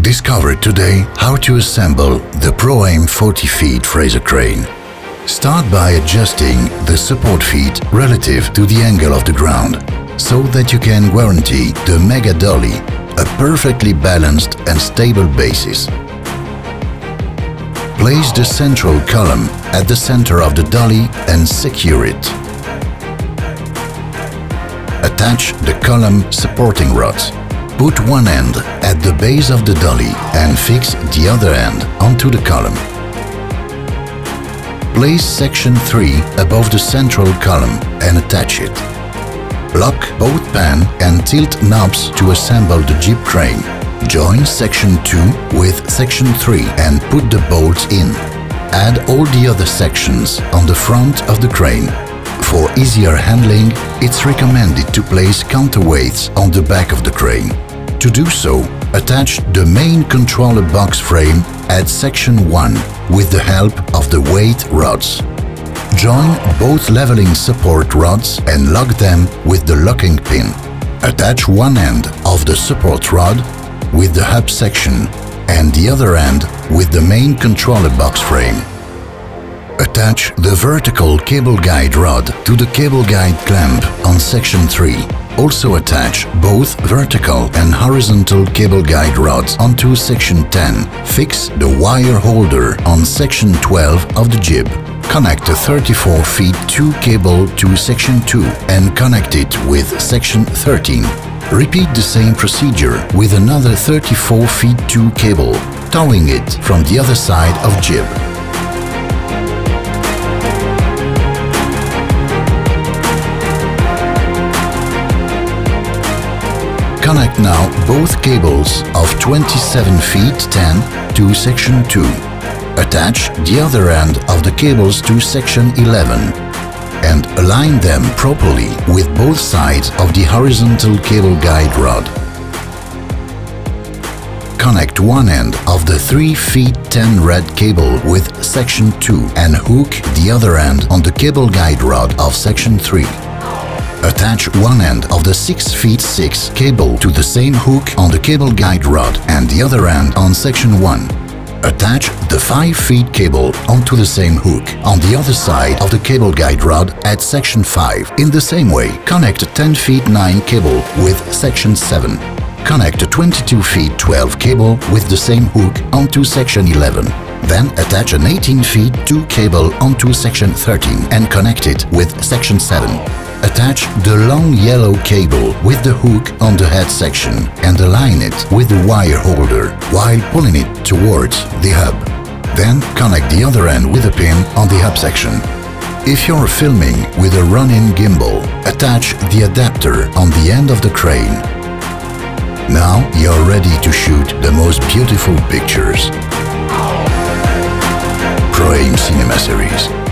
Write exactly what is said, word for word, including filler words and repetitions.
Discover today how to assemble the ProAim forty feet Fraser crane. Start by adjusting the support feet relative to the angle of the ground, so that you can guarantee the Mega Dolly a perfectly balanced and stable basis. Place the central column at the center of the dolly and secure it. Attach the column supporting rods. Put one end at the base of the dolly and fix the other end onto the column. Place section three above the central column and attach it. Lock both pan and tilt knobs to assemble the jib crane. Join section two with section three and put the bolts in. Add all the other sections on the front of the crane. For easier handling, it's recommended to place counterweights on the back of the crane. To do so, attach the main controller box frame at section one with the help of the weight rods. Join both leveling support rods and lock them with the locking pin. Attach one end of the support rod with the hub section and the other end with the main controller box frame. Attach the vertical cable guide rod to the cable guide clamp on section three. Also attach both vertical and horizontal cable guide rods onto section ten. Fix the wire holder on section twelve of the jib. Connect a thirty-four feet two cable to section two and connect it with section thirteen. Repeat the same procedure with another thirty-four feet two cable, towing it from the other side of jib. Connect now both cables of twenty-seven feet ten to section two. Attach the other end of the cables to section eleven and align them properly with both sides of the horizontal cable guide rod. Connect one end of the three feet ten red cable with section two and hook the other end on the cable guide rod of section three. Attach one end of the six feet six cable to the same hook on the cable guide rod and the other end on section one. Attach the five feet cable onto the same hook on the other side of the cable guide rod at section five. In the same way, connect a ten feet nine cable with section seven. Connect a twenty-two feet twelve cable with the same hook onto section eleven. Then attach an eighteen feet two cable onto section thirteen and connect it with section seven. Attach the long yellow cable with the hook on the head section and align it with the wire holder while pulling it towards the hub. Then connect the other end with a pin on the hub section. If you're filming with a run-in gimbal, attach the adapter on the end of the crane. Now you're ready to shoot the most beautiful pictures. ProAim Cinema Series.